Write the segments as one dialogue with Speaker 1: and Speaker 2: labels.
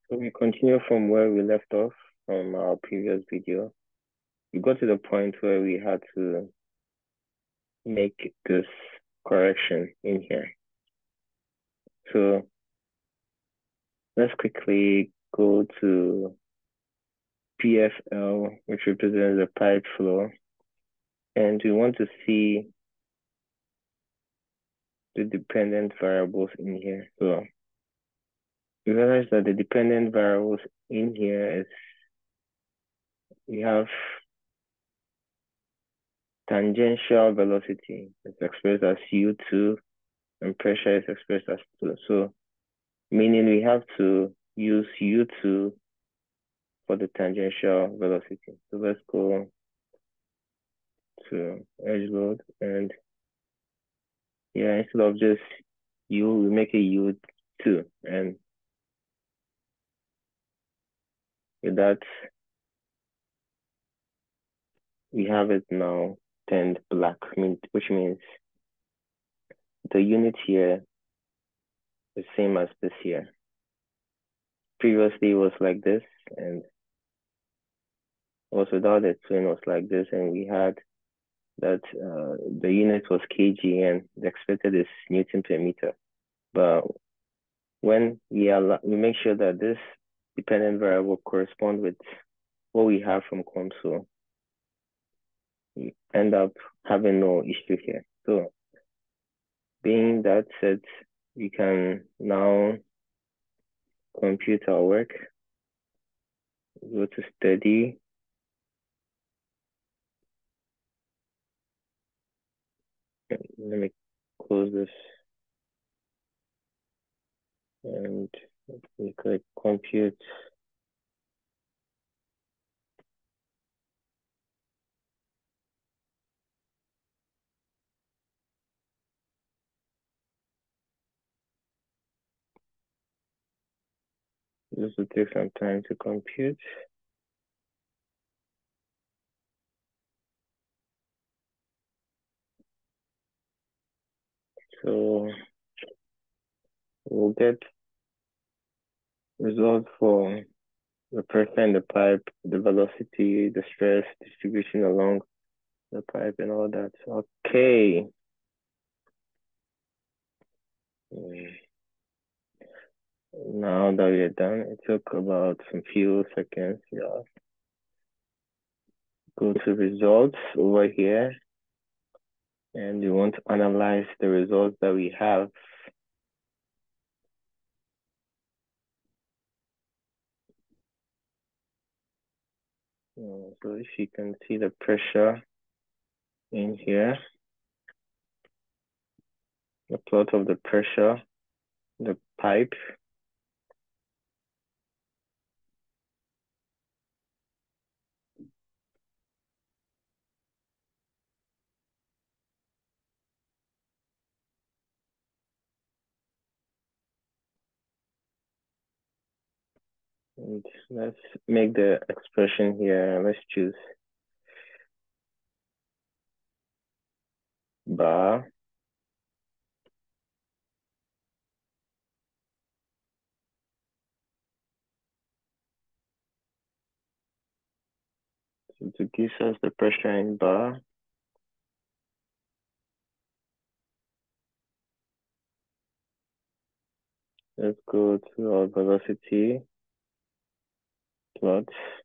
Speaker 1: So we continue from where we left off from our previous video. We got to the point where we had to make this correction in here. So let's quickly go to PFL, which represents the pipe flow, and we want to see the dependent variables in here. So we realize that the dependent variables in here is we have tangential velocity. It's expressed as U2 and pressure is expressed as 2. So meaning we have to use U2 for the tangential velocity. So let's go to edge load, and yeah, instead of just U, we make a U2, and with that, we have it now turned black, which means the unit here is same as this here. Previously it was like this, and also without the twin was like this, and we had that the unit was kg and the expected is Newton per meter. But when we make sure that this dependent variable corresponds with what we have from Comsol, we end up having no issue here. So being that said, we can now compute our work. Go to study. Let me close this and we click compute. This will take some time to compute. So we'll get results for the pressure in the pipe, the velocity, the stress distribution along the pipe and all that. Okay. Now that we're done, it took about some few seconds. Yeah. Go to results over here. And we want to analyze the results that we have. So if you can see the pressure in here, the plot of the pressure, the pipe. And let's make the expression here. Let's choose bar. So to give us the pressure in bar. Let's go to our velocity plot.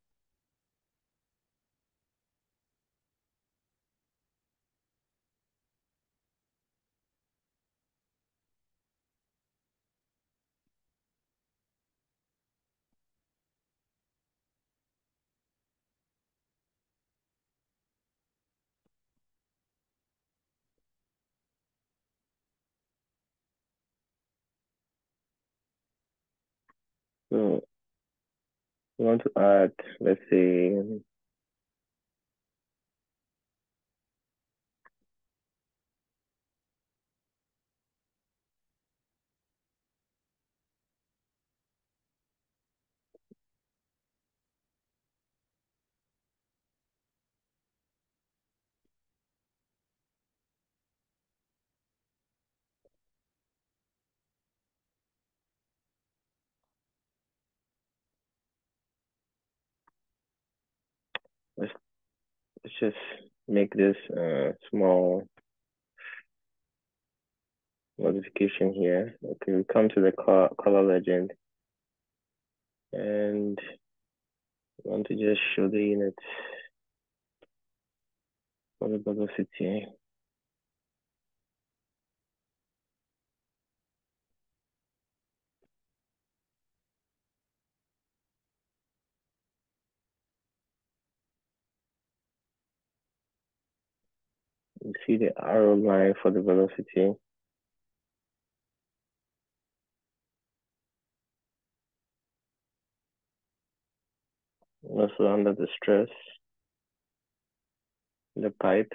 Speaker 1: So we want to add, let's say, let's just make this small modification here. Okay, we come to the color legend and we want to just show the units for the velocity. You see the arrow line for the velocity. Also under the stress, the pipe.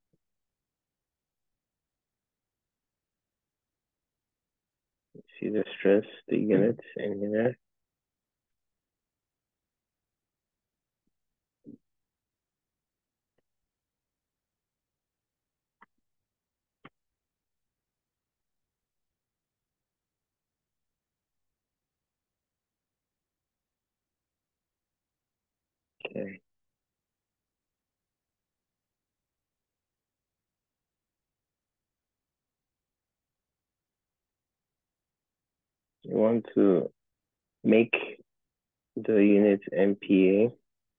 Speaker 1: You see the stress, the units in here. Okay. You want to make the unit MPa.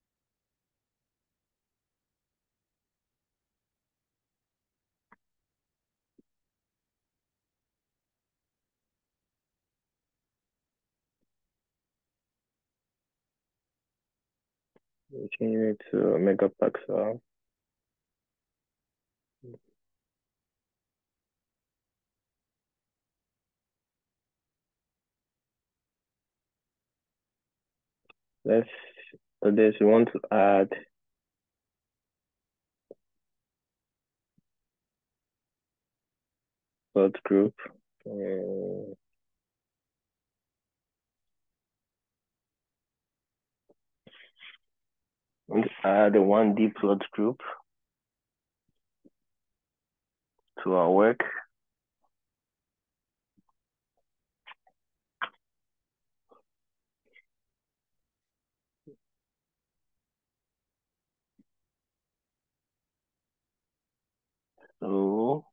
Speaker 1: We change it to megapixel. Let's for this we want to add plot group. Want to add a 1D plot group to our work. So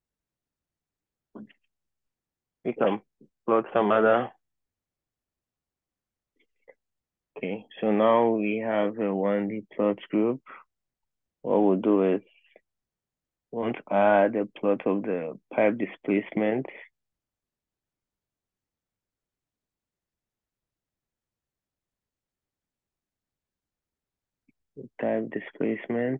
Speaker 1: we can plot some other. Okay, so now we have a 1D plot group. What we'll do is we want to add a plot of the pipe displacement. Type displacement.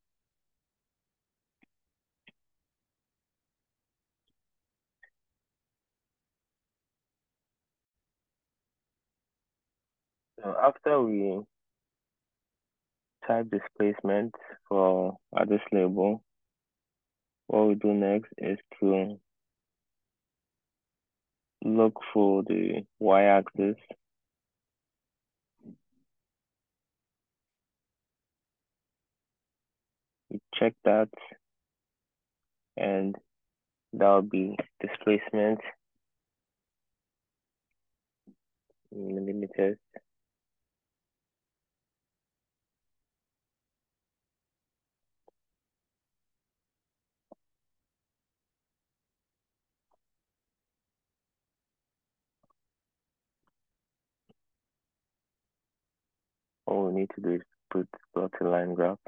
Speaker 1: So after we type displacement for this label, what we do next is to look for the y-axis. We check that, and that'll be displacement in millimeters. All we need to do is plot a line graph.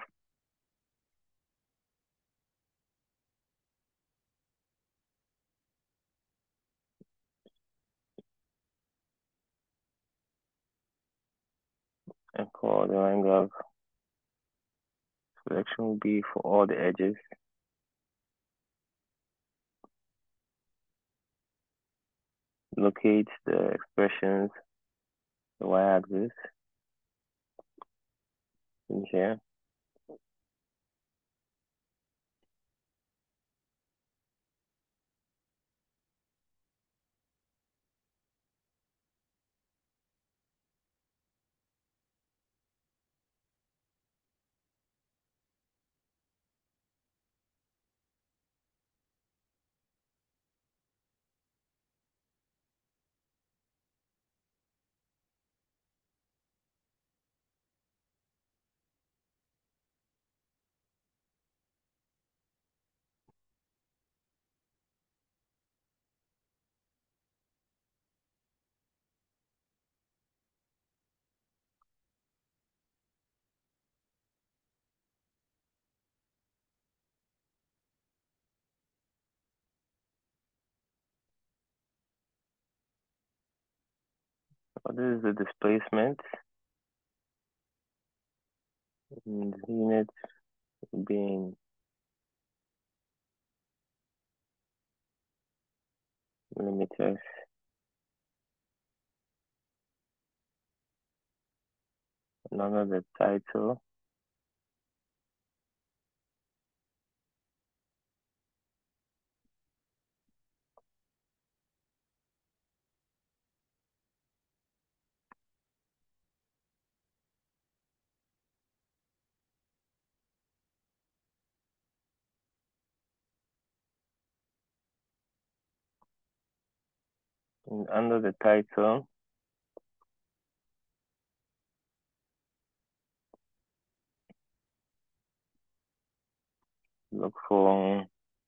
Speaker 1: And for the line graph, selection will be for all the edges. Locate the expressions, the y-axis in here. So this is the displacement in units being millimeters. And under the title, look for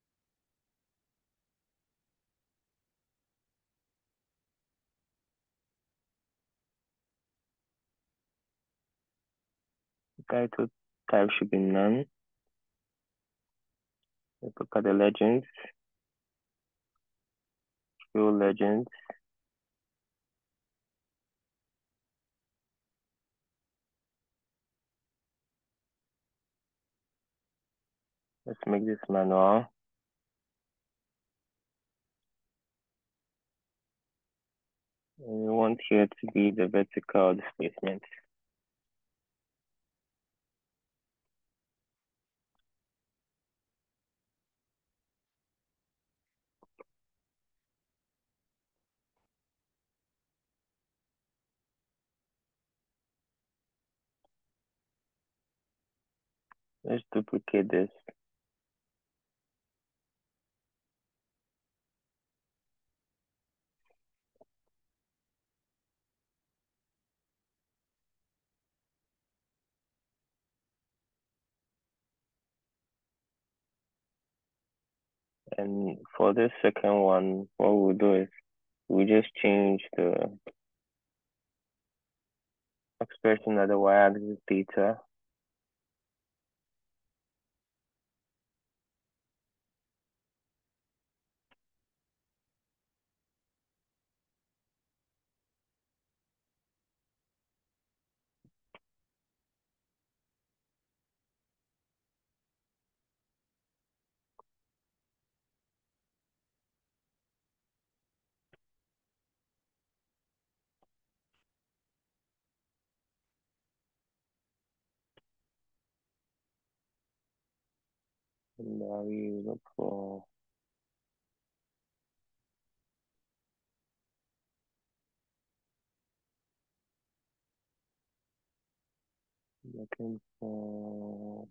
Speaker 1: title type should be none. Let's look at the legends. Show legends. Let's make this manual. And we want here to be the vertical displacement. Let's duplicate this. And for this second one, what we'll do is we just change the expression at the y-axis theta. And now we look for looking for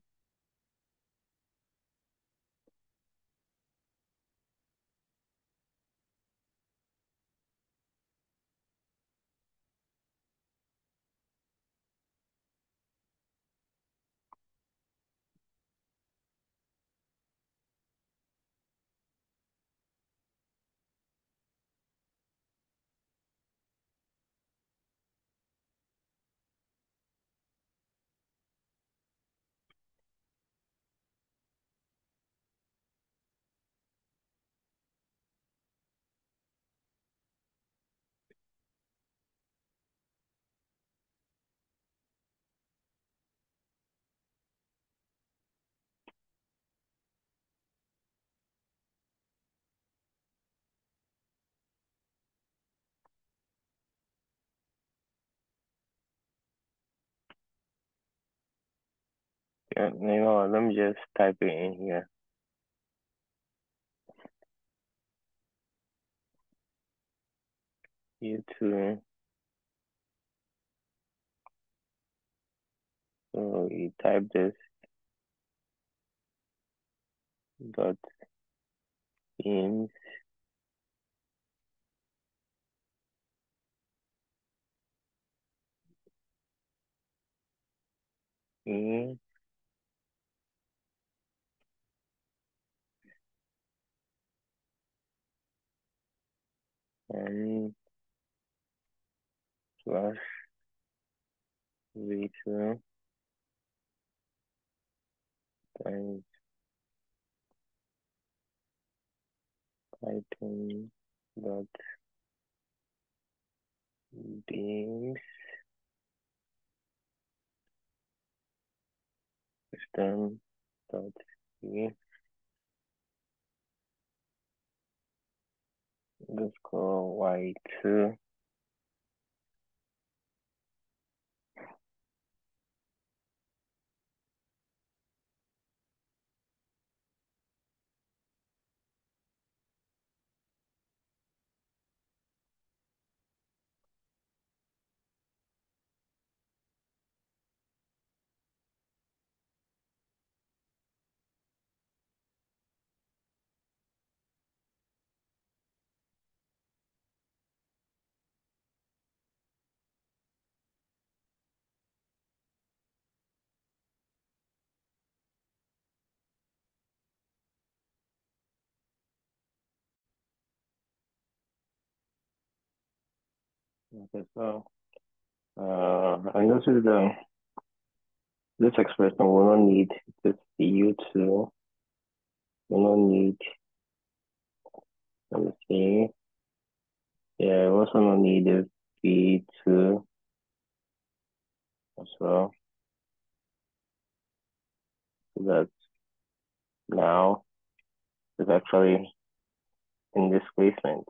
Speaker 1: yeah, let me just type it in here. U2. So you type this dot beams E and plus V2 times Python dot beams system dot c underscore y2 Okay, so and this expression will not need this u2, will not need, let me see, yeah, we also not need the v2 as well. So that now is actually in displacement.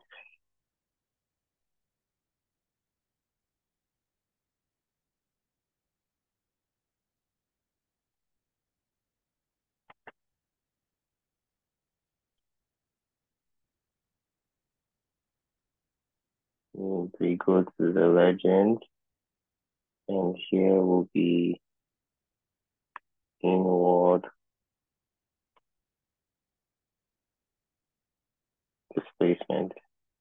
Speaker 1: We go to the legend, and here will be inward displacement.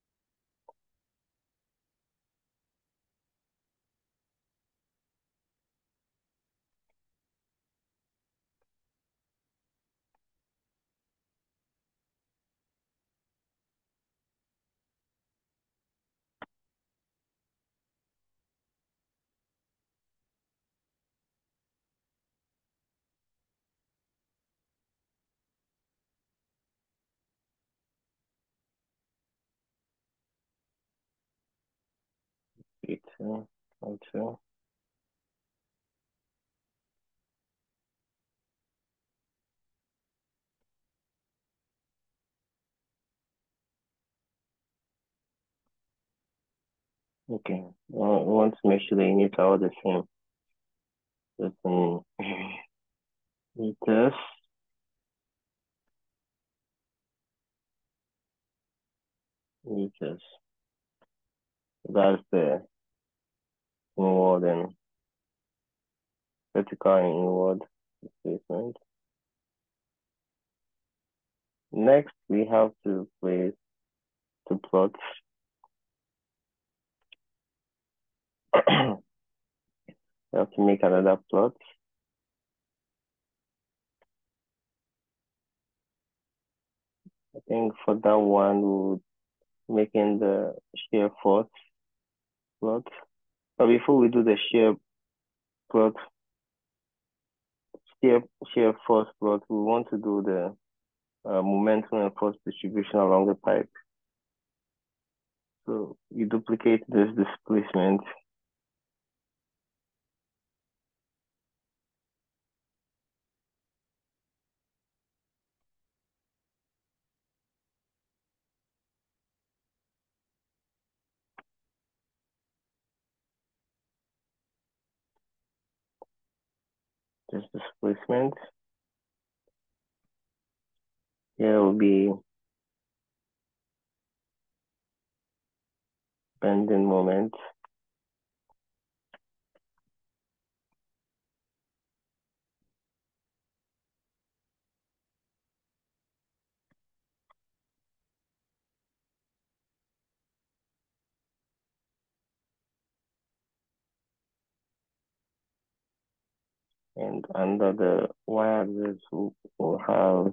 Speaker 1: V2, O2. Okay, well, we want to make sure the units are all the same. Just in meters, meters. That's the inward and vertical and inward displacement. Next, we have to place the plot. We have to make another plot. I think for that one, we'll making the shear force plot. But before we do the shear plot, shear, shear force plot, we want to do the momentum and force distribution along the pipe. So you duplicate this displacement. This displacement. Here will be bending moment. And under the y-axis, we'll have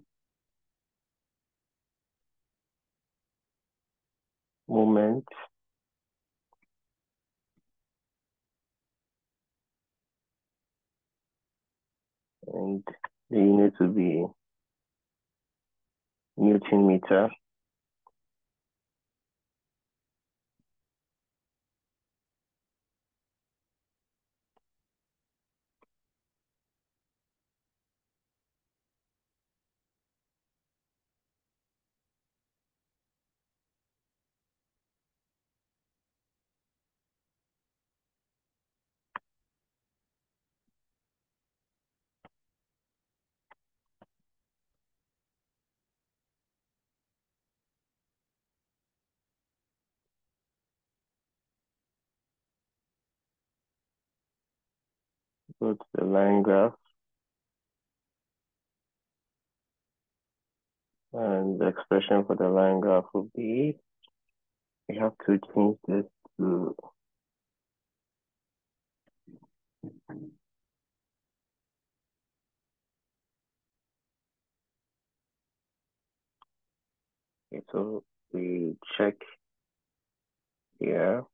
Speaker 1: moment. And the unit will be Newton meter. go to the line graph, and the expression for the line graph will be, we have to change this to okay, so we check here.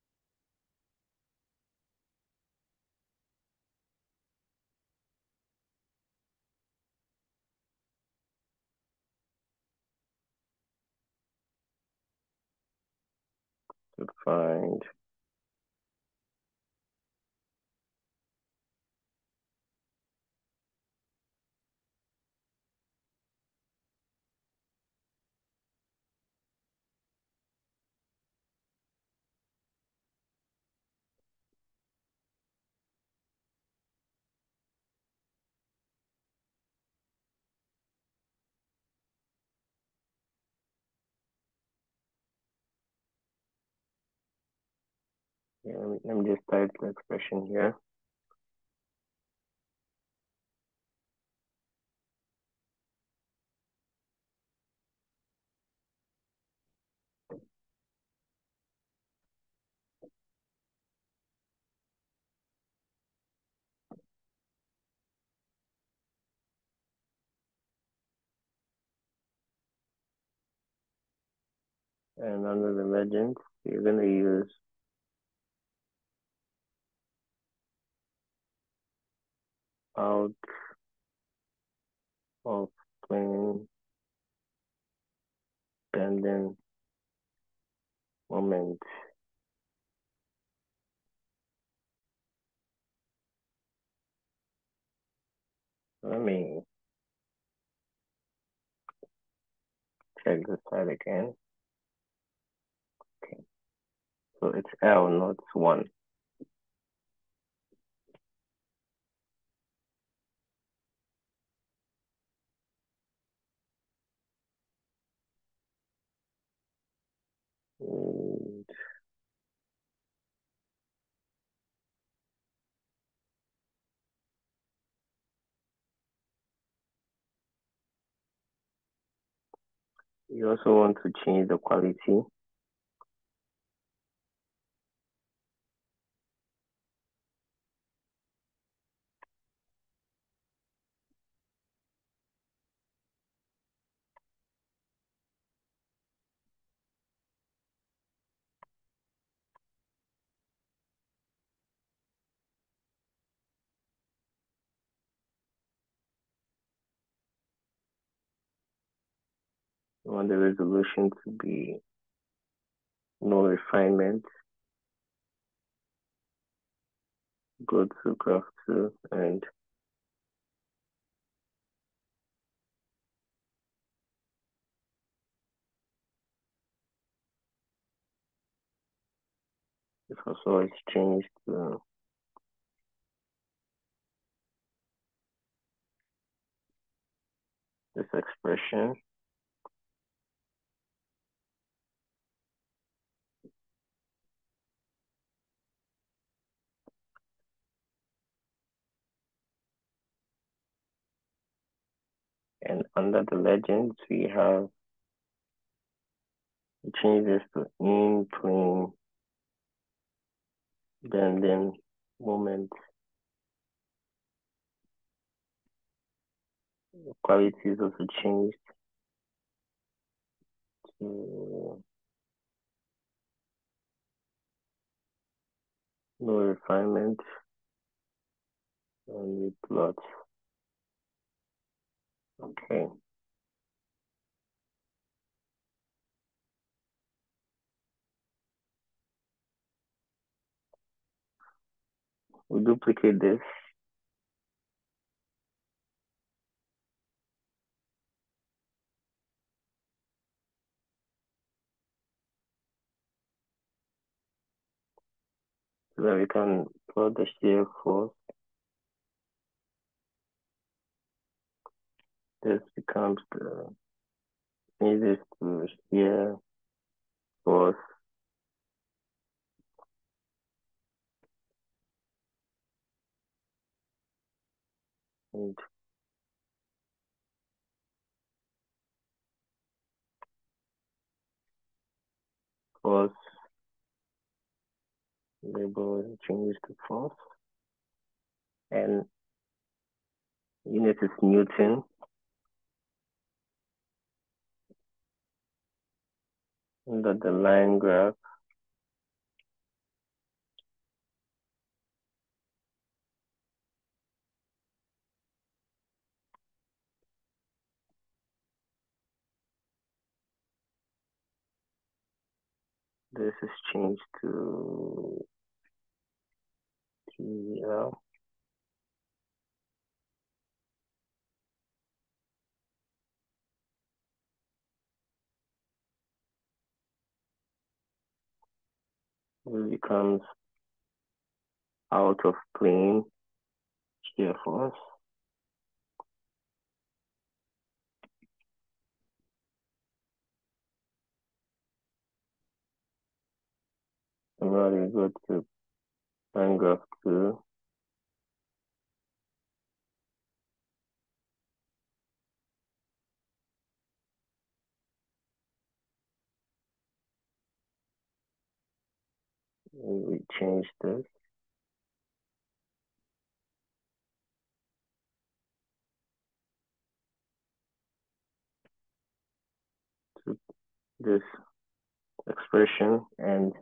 Speaker 1: To find yeah, let me just type the expression here. And under the legend, we're going to use out of plane bending moment. Let me check this side again. Okay, so it's L, not 1. And you also want to change the quality. You want the resolution to be no refinement. Go to graph 2 and this also is changed to this expression. And under the legends, we have change this to in plane bending moment. Quality is also changed to no refinement and we plot. Okay. We duplicate this. So that we can plot the shear force. This becomes the changes to shear force and force label changes to force, and unit is Newton. Under the line graph, this is changed to TL. It becomes out of plane shear force. And now we go to line graph 2. And we change this to this expression, and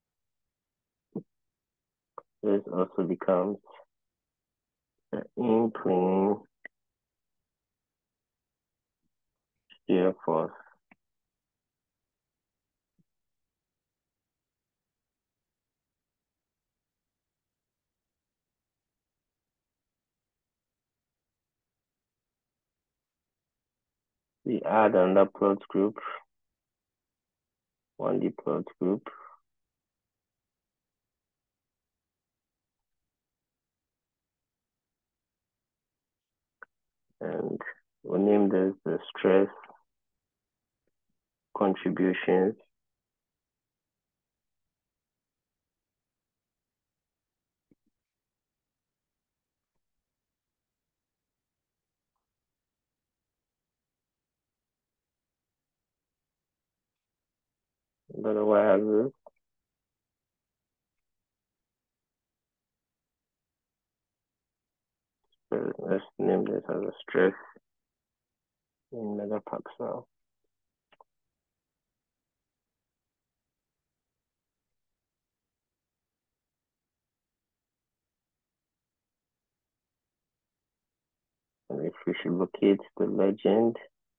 Speaker 1: this also becomes the in-plane shear force. We add another plot group, 1D plot group, and we'll name this the stress contributions. But the y-axis, let's name this as a stress in megapascal. And if we should locate the legend,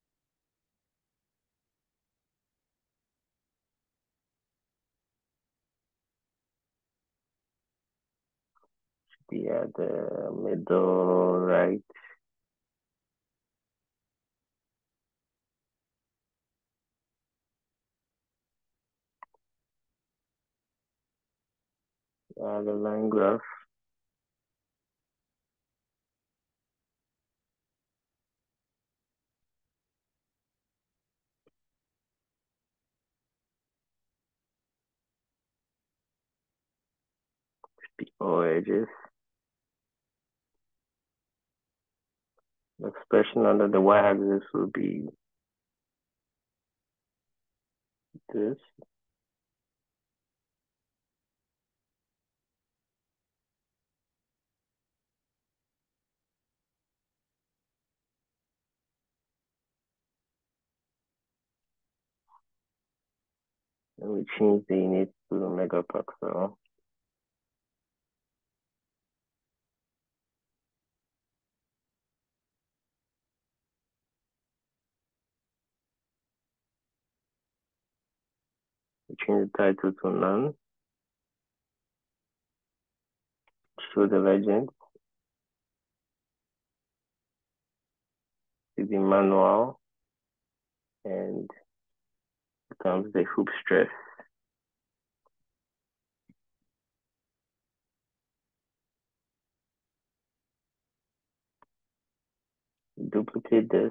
Speaker 1: be at the middle right. The line graph. All edges. The expression under the y-axis will be this. And we change the unit to megapascal. We change the title to none. Show the legend. To the manual, and becomes the hoop stress. Duplicate this.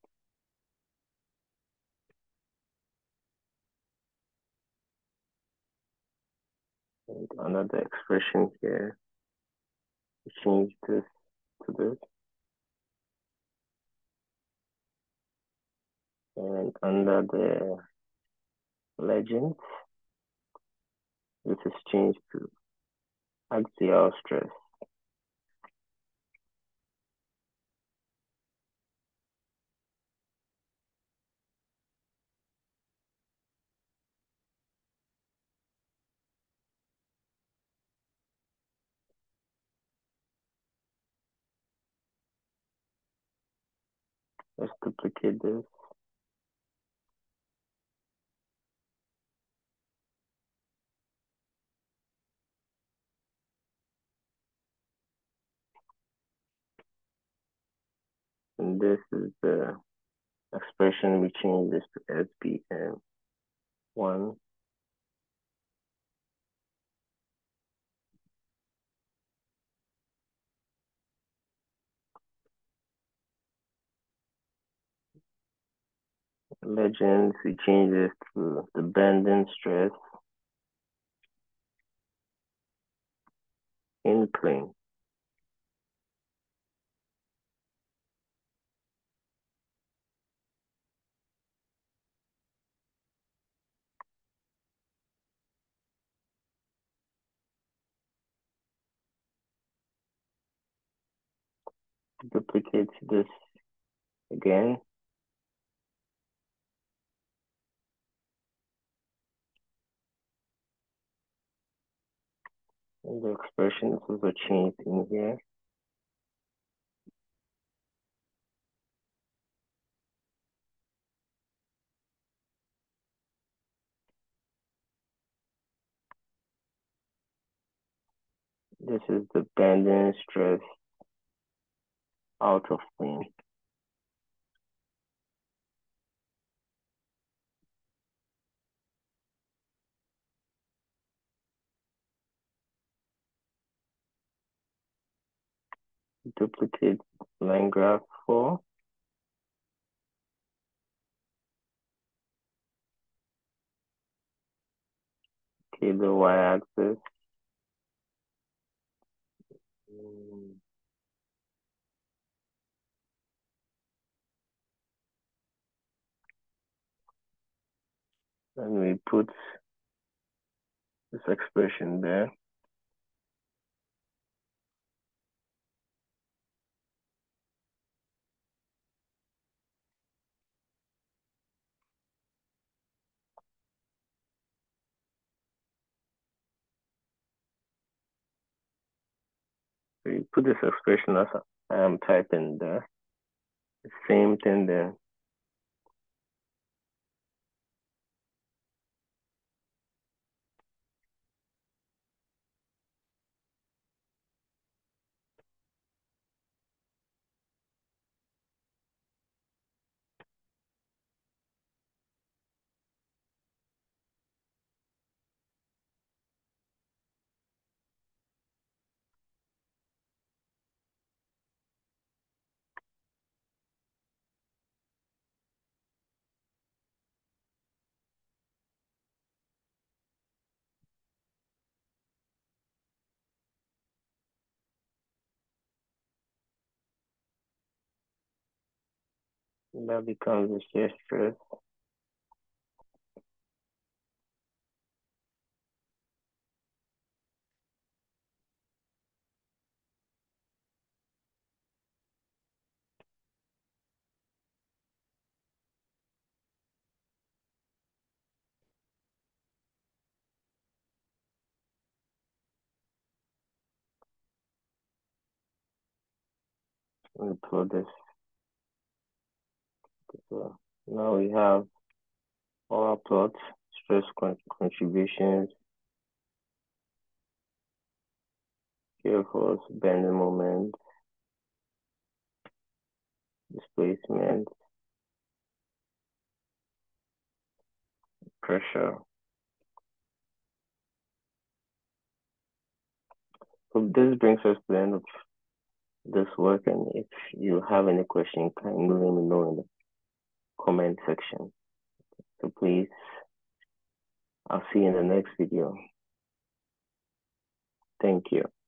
Speaker 1: And another expression here. We change this to this. And under the legend, this is changed to axial stress. Let's duplicate this. And this is the expression. We change this to SBM1. Legends, we change this to the bending stress in plane. Duplicate this again. And the expression is also changed in here. This is the bending stress out of plane. Duplicate line graph 4. Okay, the y-axis. And we put this expression there. So you put this expression as I am typing there. The same thing there. And that becomes the shear stress. We plot this. So now we have all our plots, stress contributions, shear force, bending moment, displacement, pressure. So this brings us to the end of this work, and if you have any question, kindly let me know in the comment section. So please, I'll see you in the next video. Thank you.